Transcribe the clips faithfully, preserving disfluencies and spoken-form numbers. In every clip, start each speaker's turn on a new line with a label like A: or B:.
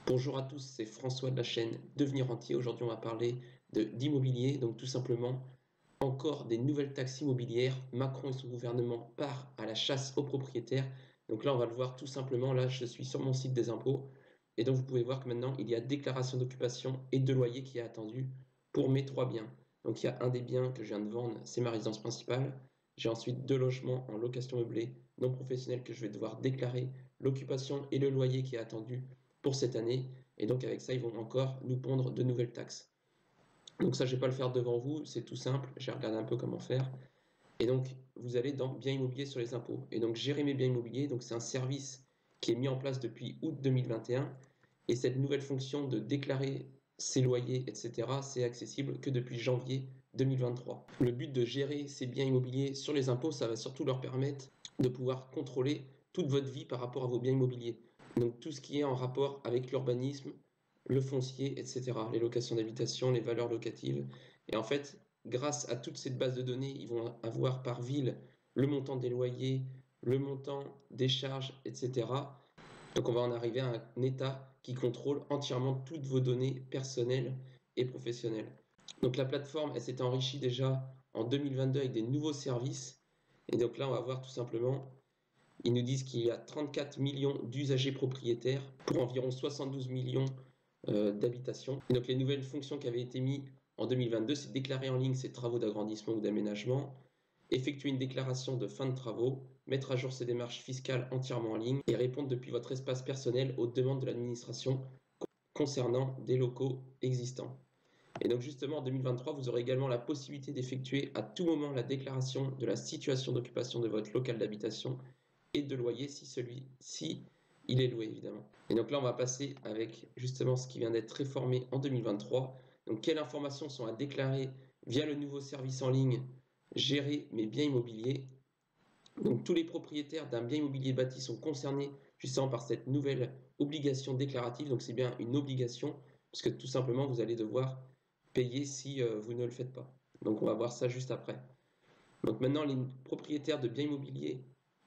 A: Bonjour à tous, c'est François de la chaîne Devenir Rentier. Aujourd'hui, on va parler de- d'immobilier, donc tout simplement encore des nouvelles taxes immobilières. Macron et son gouvernement partent à la chasse aux propriétaires. Donc là, on va le voir tout simplement. Là, je suis sur mon site des impôts et donc vous pouvez voir que maintenant, il y a déclaration d'occupation et de loyer qui est attendu pour mes trois biens. Donc il y a un des biens que je viens de vendre, c'est ma résidence principale. J'ai ensuite deux logements en location meublée non professionnelle que je vais devoir déclarer l'occupation et le loyer qui est attendu pour cette année. Et donc avec ça, ils vont encore nous pondre de nouvelles taxes. Donc ça, je ne vais pas le faire devant vous, c'est tout simple, j'ai regardé un peu comment faire. Et donc, vous allez dans biens immobiliers sur les impôts. Et donc, gérer mes biens immobiliers, donc c'est un service qui est mis en place depuis août deux mille vingt et un. Et cette nouvelle fonction de déclarer ses loyers, et cetera, c'est accessible que depuis janvier deux mille vingt-trois. Le but de gérer ces biens immobiliers sur les impôts, ça va surtout leur permettre de pouvoir contrôler toute votre vie par rapport à vos biens immobiliers. Donc tout ce qui est en rapport avec l'urbanisme, le foncier, et cetera, les locations d'habitation, les valeurs locatives. Et en fait, grâce à toute cette base de données, ils vont avoir par ville le montant des loyers, le montant des charges, et cetera. Donc on va en arriver à un État qui contrôle entièrement toutes vos données personnelles et professionnelles. Donc la plateforme, elle s'est enrichie déjà en deux mille vingt-deux avec des nouveaux services. Et donc là, on va voir tout simplement, ils nous disent qu'il y a trente-quatre millions d'usagers propriétaires pour environ soixante-douze millions euh, d'habitations. Et donc les nouvelles fonctions qui avaient été mises en deux mille vingt-deux, c'est déclarer en ligne ses travaux d'agrandissement ou d'aménagement, effectuer une déclaration de fin de travaux, mettre à jour ses démarches fiscales entièrement en ligne et répondre depuis votre espace personnel aux demandes de l'administration concernant des locaux existants. Et donc justement en deux mille vingt-trois, vous aurez également la possibilité d'effectuer à tout moment la déclaration de la situation d'occupation de votre local d'habitation et de loyer si celui-ci il est loué évidemment. Et donc là on va passer avec justement ce qui vient d'être réformé en deux mille vingt-trois. Donc quelles informations sont à déclarer via le nouveau service en ligne Gérer mes biens immobiliers. Donc tous les propriétaires d'un bien immobilier bâti sont concernés justement par cette nouvelle obligation déclarative. Donc c'est bien une obligation parce que tout simplement vous allez devoir payer si euh, vous ne le faites pas. Donc on va voir ça juste après. Donc maintenant les propriétaires de biens immobiliers,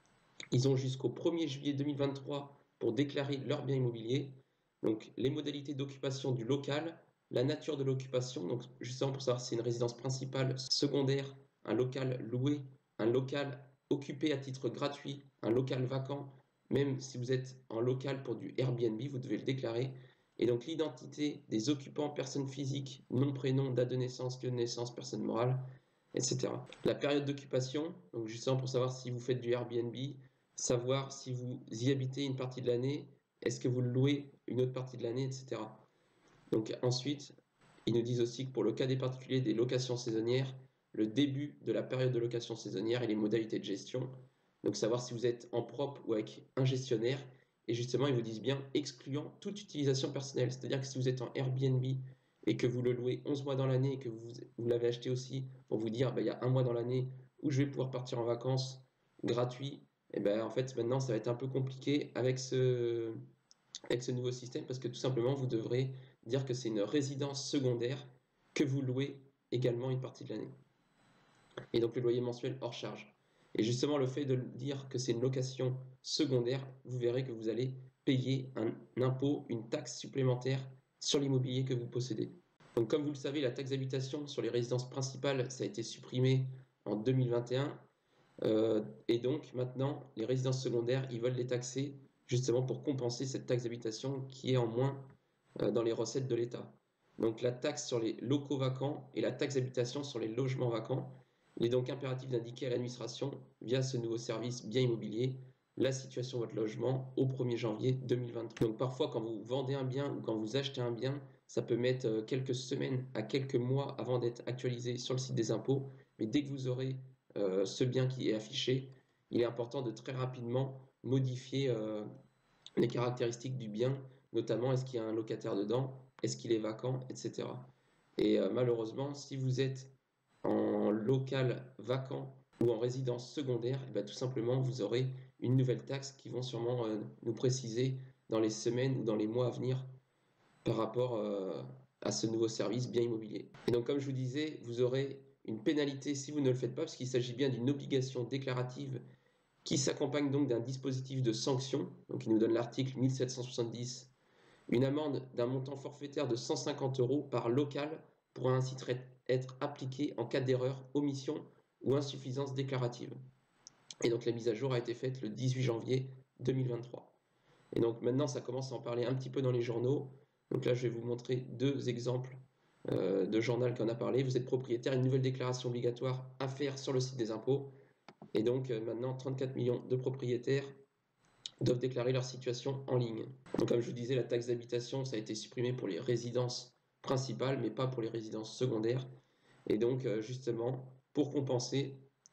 A: ils ont jusqu'au premier juillet deux mille vingt-trois pour déclarer leur bien immobilier. Donc les modalités d'occupation du local, la nature de l'occupation, donc justement pour savoir si c'est une résidence principale, secondaire, un local loué, un local occupé à titre gratuit, un local vacant, même si vous êtes en local pour du Airbnb, vous devez le déclarer. Et donc l'identité des occupants, personnes physiques, nom, prénom, date de naissance, lieu de naissance, personne morale, et cetera. La période d'occupation, donc justement pour savoir si vous faites du Airbnb, savoir si vous y habitez une partie de l'année, est-ce que vous le louez une autre partie de l'année, et cetera. Donc ensuite, ils nous disent aussi que pour le cas des particuliers des locations saisonnières, le début de la période de location saisonnière et les modalités de gestion. Donc savoir si vous êtes en propre ou avec un gestionnaire. Et justement, ils vous disent bien excluant toute utilisation personnelle. C'est-à-dire que si vous êtes en Airbnb et que vous le louez onze mois dans l'année et que vous, vous l'avez acheté aussi pour vous dire bah, il y a un mois dans l'année où je vais pouvoir partir en vacances gratuit, et ben en fait maintenant ça va être un peu compliqué avec ce, avec ce nouveau système parce que tout simplement vous devrez dire que c'est une résidence secondaire que vous louez également une partie de l'année. Et donc le loyer mensuel hors charge. Et justement le fait de dire que c'est une location secondaire, vous verrez que vous allez payer un impôt, une taxe supplémentaire sur l'immobilier que vous possédez. Donc comme vous le savez, la taxe d'habitation sur les résidences principales, ça a été supprimé en deux mille vingt et un. Euh, et donc maintenant, les résidences secondaires, ils veulent les taxer justement pour compenser cette taxe d'habitation qui est en moins euh, dans les recettes de l'État. Donc la taxe sur les locaux vacants et la taxe d'habitation sur les logements vacants. Il est donc impératif d'indiquer à l'administration, via ce nouveau service bien immobilier, la situation de votre logement au premier janvier deux mille vingt-trois. Donc parfois, quand vous vendez un bien ou quand vous achetez un bien, ça peut mettre quelques semaines à quelques mois avant d'être actualisé sur le site des impôts. Mais dès que vous aurez euh, ce bien qui est affiché, il est important de très rapidement modifier euh, les caractéristiques du bien, notamment est-ce qu'il y a un locataire dedans, est-ce qu'il est vacant, et cetera. Et euh, malheureusement, si vous êtes en local vacant ou en résidence secondaire, et bien, tout simplement, vous aurez une nouvelle taxe qui vont sûrement euh, nous préciser dans les semaines ou dans les mois à venir par rapport euh, à ce nouveau service bien immobilier. Et donc, comme je vous disais, vous aurez une pénalité si vous ne le faites pas, parce qu'il s'agit bien d'une obligation déclarative qui s'accompagne donc d'un dispositif de sanction. Donc, il nous donne l'article mille sept cent soixante-dix Une amende d'un montant forfaitaire de cent cinquante euros par local pourra ainsi être appliquée en cas d'erreur, omission ou insuffisance déclarative. Et donc la mise à jour a été faite le dix-huit janvier deux mille vingt-trois. Et donc maintenant, ça commence à en parler un petit peu dans les journaux. Donc là, je vais vous montrer deux exemples euh, de journal qui en a parlé. Vous êtes propriétaire, une nouvelle déclaration obligatoire à faire sur le site des impôts. Et donc euh, maintenant, trente-quatre millions de propriétaires doivent déclarer leur situation en ligne. Donc comme je vous disais, la taxe d'habitation, ça a été supprimé pour les résidences principales, mais pas pour les résidences secondaires. Et donc euh, justement, pour compenser,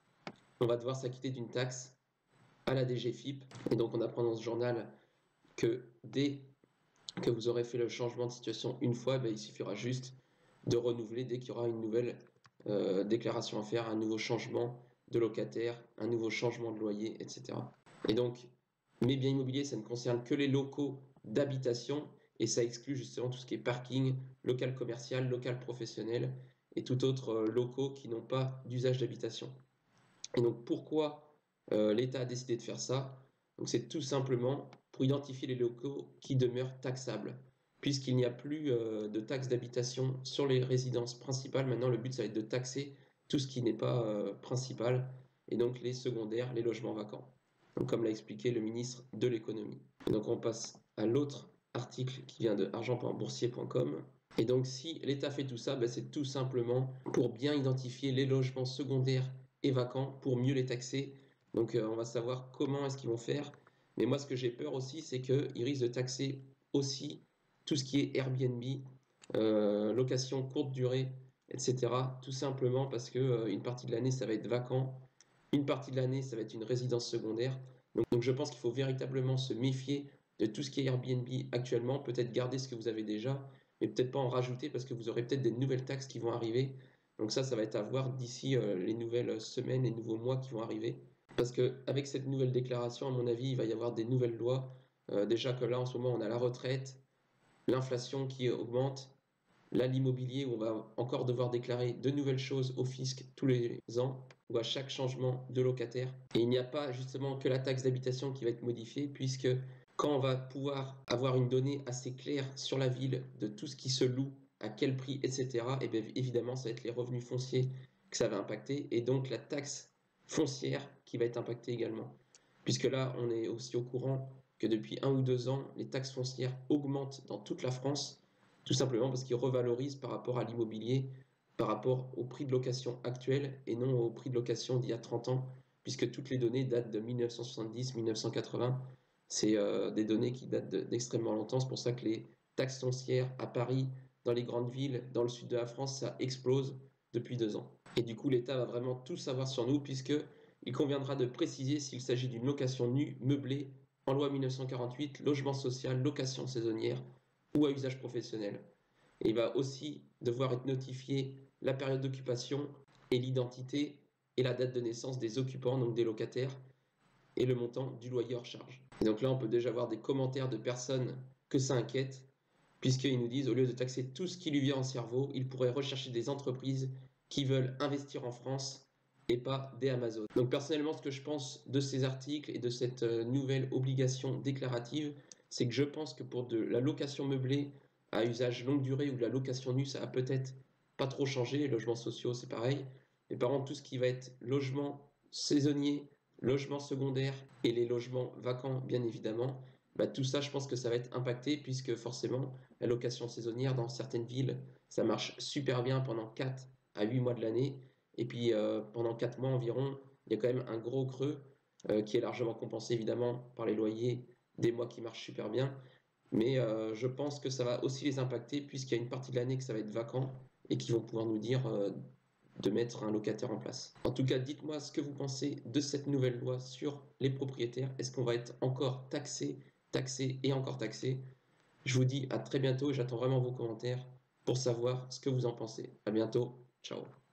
A: on va devoir s'acquitter d'une taxe à la D G F I P. Et donc on apprend dans ce journal que dès que vous aurez fait le changement de situation une fois, ben, il suffira juste de renouveler dès qu'il y aura une nouvelle euh, déclaration à faire, un nouveau changement de locataire, un nouveau changement de loyer, et cetera. Et donc, mes biens immobiliers, ça ne concerne que les locaux d'habitation et ça exclut justement tout ce qui est parking, local commercial, local professionnel et tout autre euh, locaux qui n'ont pas d'usage d'habitation. Et donc, pourquoi euh, l'État a décidé de faire ça? Donc, c'est tout simplement pour identifier les locaux qui demeurent taxables. Puisqu'il n'y a plus euh, de taxes d'habitation sur les résidences principales, maintenant le but ça va être de taxer tout ce qui n'est pas euh, principal, et donc les secondaires, les logements vacants. Donc, comme l'a expliqué le ministre de l'économie. Donc on passe à l'autre article qui vient de argent point boursier point com. Et donc si l'État fait tout ça, ben, c'est tout simplement pour bien identifier les logements secondaires et vacants pour mieux les taxer. Donc euh, on va savoir comment est-ce qu'ils vont faire. Mais moi ce que j'ai peur aussi, c'est qu'ils risquent de taxer aussi tout ce qui est Airbnb, euh, location courte durée, et cetera. Tout simplement parce que euh, une partie de l'année ça va être vacant, une partie de l'année ça va être une résidence secondaire. Donc, donc je pense qu'il faut véritablement se méfier de tout ce qui est Airbnb actuellement, peut-être garder ce que vous avez déjà, mais peut-être pas en rajouter parce que vous aurez peut-être des nouvelles taxes qui vont arriver. Donc ça, ça va être à voir d'ici euh, les nouvelles semaines, les nouveaux mois qui vont arriver. Parce qu'avec cette nouvelle déclaration, à mon avis, il va y avoir des nouvelles lois. Euh, déjà que là, en ce moment, on a la retraite, l'inflation qui augmente, là, l'immobilier, où on va encore devoir déclarer de nouvelles choses au fisc tous les ans, ou à chaque changement de locataire. Et il n'y a pas justement que la taxe d'habitation qui va être modifiée, puisque quand on va pouvoir avoir une donnée assez claire sur la ville de tout ce qui se loue, à quel prix, et cetera, et bien évidemment, ça va être les revenus fonciers que ça va impacter, et donc la taxe foncière qui va être impactée également. Puisque là, on est aussi au courant que depuis un ou deux ans, les taxes foncières augmentent dans toute la France, tout simplement parce qu'ils revalorisent par rapport à l'immobilier, par rapport au prix de location actuel et non au prix de location d'il y a trente ans, puisque toutes les données datent de mille neuf cent soixante-dix mille neuf cent quatre-vingts. C'est euh, des données qui datent d'extrêmement longtemps. C'est pour ça que les taxes foncières à Paris, dans les grandes villes, dans le sud de la France, ça explose depuis deux ans. Et du coup, l'État va vraiment tout savoir sur nous, puisqu'il conviendra de préciser s'il s'agit d'une location nue, meublée, en loi mille neuf cent quarante-huit, logement social, location saisonnière ou à usage professionnel. Et il va aussi devoir être notifié la période d'occupation et l'identité et la date de naissance des occupants, donc des locataires, et le montant du loyer hors charge. Et donc là, on peut déjà voir des commentaires de personnes que ça inquiète, puisqu'ils nous disent, au lieu de taxer tout ce qui lui vient en cerveau, il pourrait rechercher des entreprises qui veulent investir en France et pas des Amazon. Donc personnellement, ce que je pense de ces articles et de cette nouvelle obligation déclarative, c'est que je pense que pour de la location meublée à usage longue durée ou de la location nue, ça a peut-être pas trop changé. Les logements sociaux, c'est pareil. Mais par contre, tout ce qui va être logement saisonnier, logement secondaire et les logements vacants, bien évidemment, bah, tout ça, je pense que ça va être impacté puisque forcément, la location saisonnière dans certaines villes, ça marche super bien pendant quatre à huit mois de l'année. Et puis euh, pendant quatre mois environ, il y a quand même un gros creux euh, qui est largement compensé évidemment par les loyers des mois qui marchent super bien. Mais euh, je pense que ça va aussi les impacter puisqu'il y a une partie de l'année que ça va être vacant et qu'ils vont pouvoir nous dire euh, de mettre un locataire en place. En tout cas, dites-moi ce que vous pensez de cette nouvelle loi sur les propriétaires. Est-ce qu'on va être encore taxé, taxé et encore taxé? Je vous dis à très bientôt et j'attends vraiment vos commentaires pour savoir ce que vous en pensez. À bientôt. Ciao.